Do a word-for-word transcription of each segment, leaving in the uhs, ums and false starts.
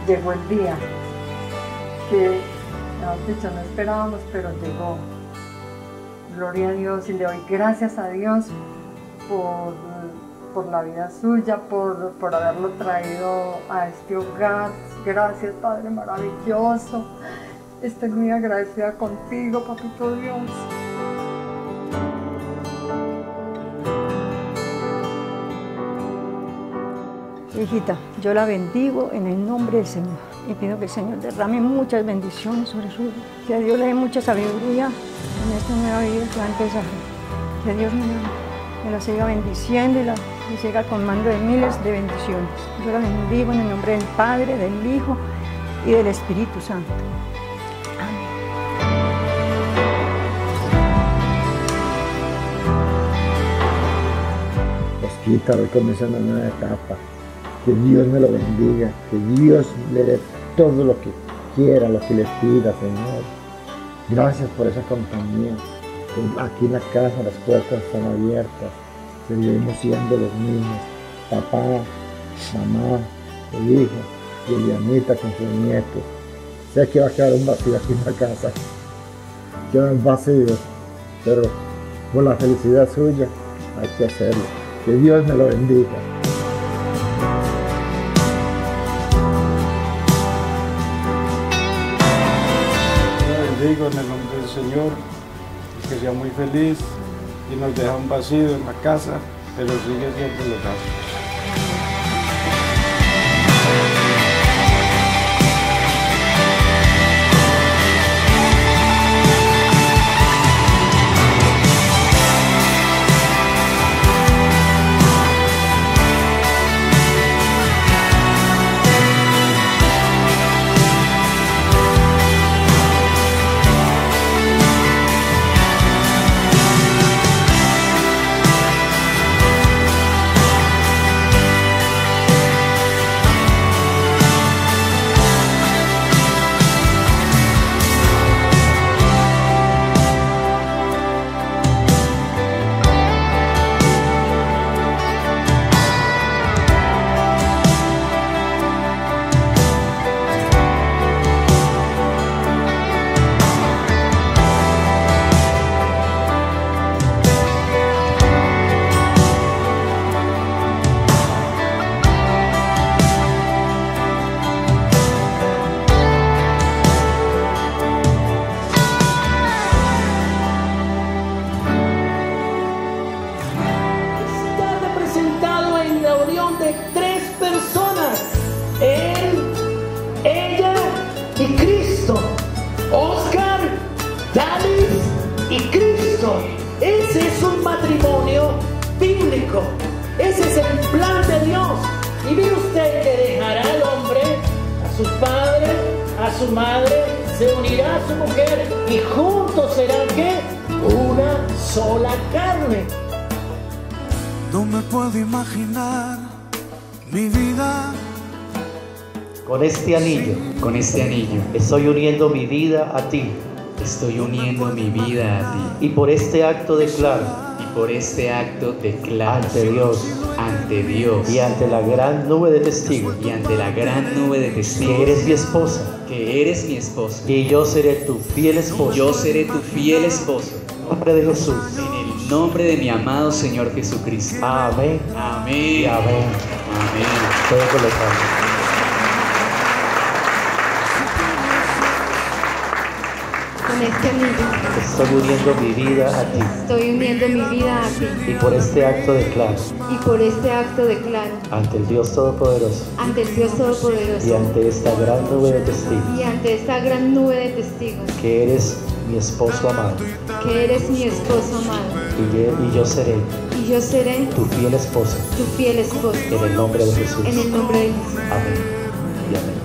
llegó el día que, mejor dicho, no esperábamos, pero llegó. Gloria a Dios, y le doy gracias a Dios por, por la vida suya, por, por haberlo traído a este hogar. Gracias, Padre maravilloso. Estoy muy agradecida contigo, Papito Dios. Hijita, yo la bendigo en el nombre del Señor y pido que el Señor derrame muchas bendiciones sobre su vida, que Dios le dé mucha sabiduría en esta nueva vida que va a empezar, que Dios me, me la siga bendiciendo y la y siga colmando de miles de bendiciones. Yo la bendigo en el nombre del Padre, del Hijo y del Espíritu Santo. Osquita, hoy comienza una nueva etapa. Que Dios me lo bendiga, que Dios le dé todo lo que quiera, lo que le pida, Señor. Gracias por esa compañía. Aquí en la casa las puertas están abiertas. Seguiremos siendo los mismos. Papá, mamá, el hijo y Elianita con sus nietos. Sé que va a quedar un vacío aquí en la casa. Queda un vacío, pero por la felicidad suya hay que hacerlo. Que Dios me lo bendiga. Bendigo en el nombre del Señor, que sea muy feliz y nos deja un vacío en la casa, pero sigue siendo el hogar. Tres personas, él, ella y Cristo. Oscar, Dalis y Cristo. Ese es un matrimonio bíblico. Ese es el plan de Dios. Y mire usted que dejará al hombre a su padre, a su madre, se unirá a su mujer y juntos serán ¿qué? Una sola carne. No me puedo imaginar mi vida. Con este anillo, con este anillo, estoy uniendo mi vida a ti. Estoy uniendo mi vida a ti. Y por este acto declaro, y por este acto declaro ante Dios, ante Dios, y ante la gran nube de testigos, y ante la gran nube de testigos, que eres mi esposa, que eres mi esposa, y yo seré tu fiel esposo. Yo seré tu fiel esposo. En el nombre de Jesús. En el nombre de mi amado Señor Jesucristo. Amén. Amén. Y amén. Amén. Puedo colocarlo. Con este anillo estoy uniendo mi vida a ti. Estoy uniendo mi vida a ti. Y por este acto declaro. Y por este acto declaro. Ante el Dios Todopoderoso. Ante el Dios Todopoderoso. Y ante esta gran nube de testigos. Y ante esta gran nube de testigos. Que eres mi esposo amado. Que eres mi esposo amado. Y yo, y yo seré. Y yo seré tu fiel esposa. Tu fiel esposo. En el nombre de Jesús. En el nombre de Jesús. Amén. Y amén.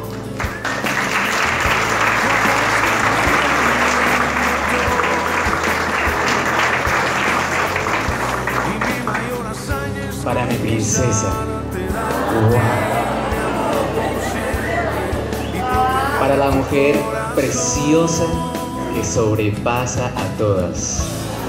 Para mi princesa. Wow. Para la mujer preciosa que sobrepasa a todas.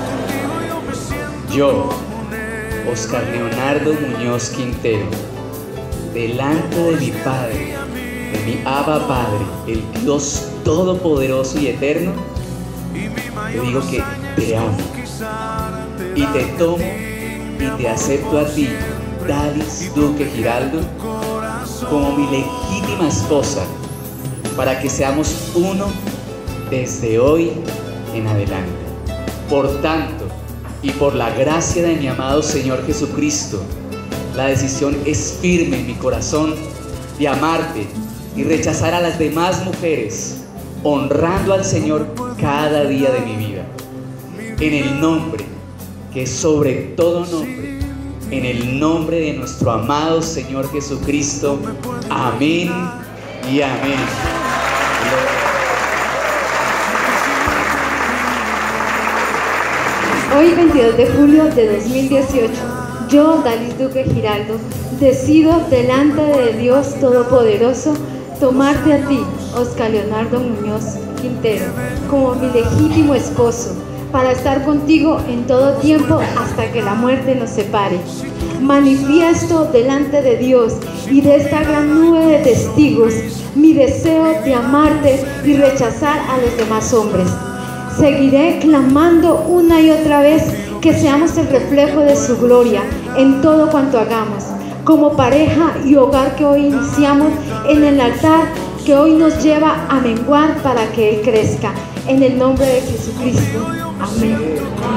Yo, Oscar Leonardo Muñoz Quintero, delante de mi Padre, de mi Abba Padre, el Dios todopoderoso y eterno, te digo que te amo y te tomo y te acepto a ti, Dalis Duque Giraldo, como mi legítima esposa, para que seamos uno desde hoy en adelante. Por tanto, y por la gracia de mi amado Señor Jesucristo, la decisión es firme en mi corazón de amarte y rechazar a las demás mujeres, honrando al Señor cada día de mi vida. En el nombre que es sobre todo nombre, en el nombre de nuestro amado Señor Jesucristo. Amén y amén. Hoy, veintidós de julio de dos mil dieciocho, yo, Dalis Duque Giraldo, decido delante de Dios Todopoderoso tomarte a ti, Oscar Leonardo Muñoz Quintero, como mi legítimo esposo, para estar contigo en todo tiempo hasta que la muerte nos separe. Manifiesto delante de Dios y de esta gran nube de testigos mi deseo de amarte y rechazar a los demás hombres. Seguiré clamando una y otra vez que seamos el reflejo de su gloria en todo cuanto hagamos, como pareja y hogar que hoy iniciamos en el altar que hoy nos lleva a menguar para que Él crezca. En el nombre de Jesucristo. Amén.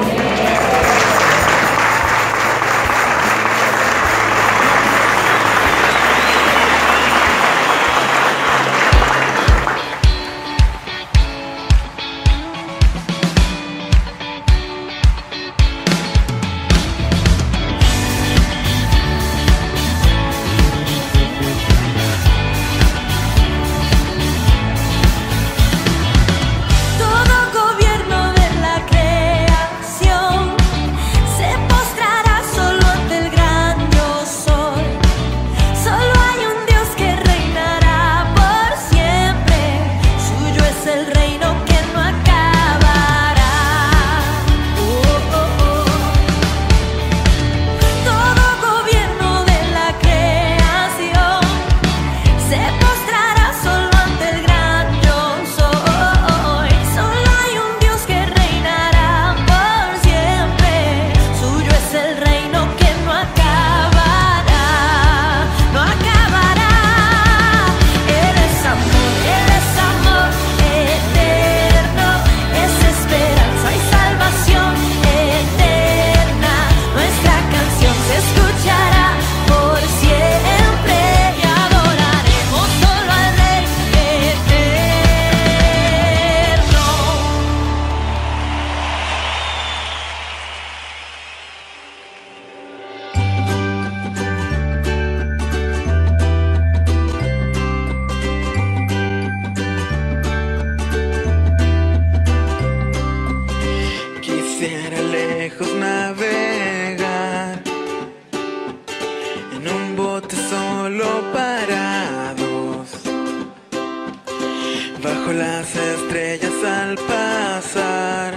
bajo las estrellas al pasar.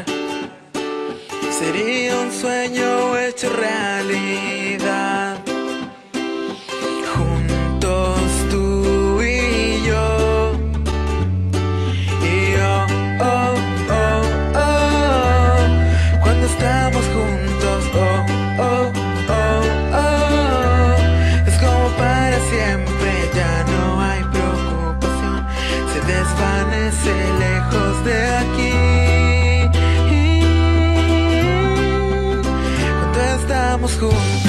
Sería un sueño hecho realidad, juntos tú y yo. Y oh, oh, oh, oh, cuando estamos juntos, oh, oh, oh, oh, es como para siempre, ya no hay preocupación, se desvanece lejos de aquí. Cuando estamos juntos.